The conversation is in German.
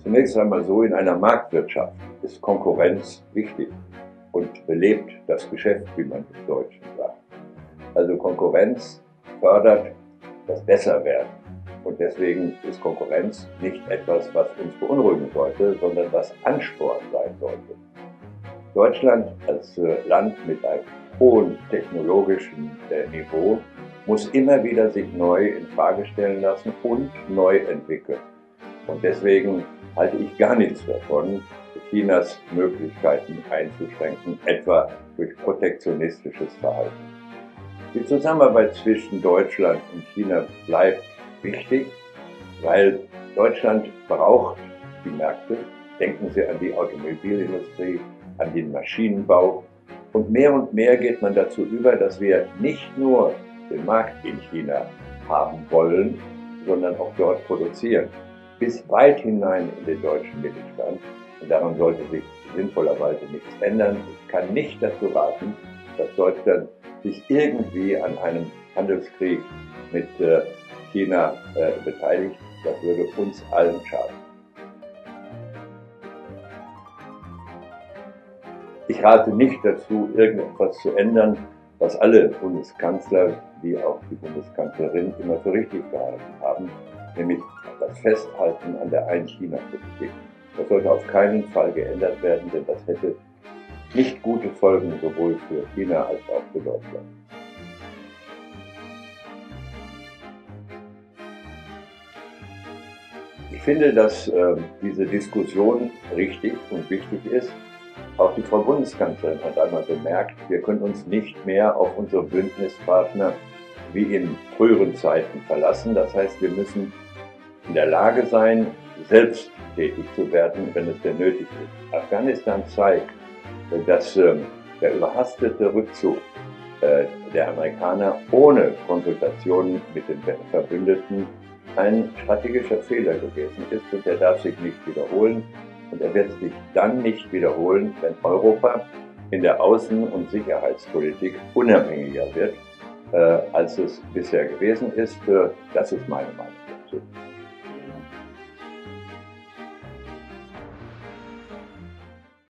Zunächst einmal so, in einer Marktwirtschaft ist Konkurrenz wichtig und belebt das Geschäft, wie man im Deutschen sagt. Also Konkurrenz fördert das Besserwerden. Und deswegen ist Konkurrenz nicht etwas, was uns beunruhigen sollte, sondern was Ansporn sein sollte. Deutschland als Land mit einem hohen technologischen Niveau muss immer wieder sich neu in Frage stellen lassen und neu entwickeln. Und deswegen halte ich gar nichts davon, Chinas Möglichkeiten einzuschränken, etwa durch protektionistisches Verhalten. Die Zusammenarbeit zwischen Deutschland und China bleibt wichtig, weil Deutschland braucht die Märkte. Denken Sie an die Automobilindustrie, an den Maschinenbau. Und mehr geht man dazu über, dass wir nicht nur den Markt in China haben wollen, sondern auch dort produzieren. Bis weit hinein in den deutschen Mittelstand. Und daran sollte sich sinnvollerweise nichts ändern. Ich kann nicht dazu raten, dass Deutschland sich irgendwie an einem Handelskrieg mit China beteiligt. Das würde uns allen schaden. Ich rate nicht dazu, irgendetwas zu ändern, was alle Bundeskanzler wie auch die Bundeskanzlerin immer für richtig gehalten haben, nämlich das Festhalten an der Ein-China-Politik. Das sollte auf keinen Fall geändert werden, denn das hätte nicht gute Folgen sowohl für China als auch für Deutschland. Ich finde, dass diese Diskussion richtig und wichtig ist. Auch die Frau Bundeskanzlerin hat einmal bemerkt, wir können uns nicht mehr auf unsere Bündnispartner wie in früheren Zeiten verlassen. Das heißt, wir müssen in der Lage sein, selbst tätig zu werden, wenn es denn nötig ist. Afghanistan zeigt, dass der überhastete Rückzug der Amerikaner ohne Konsultationen mit den Verbündeten ein strategischer Fehler gewesen ist und der darf sich nicht wiederholen. Und er wird sich dann nicht wiederholen, wenn Europa in der Außen- und Sicherheitspolitik unabhängiger wird, als es bisher gewesen ist. Das ist meine Meinung dazu.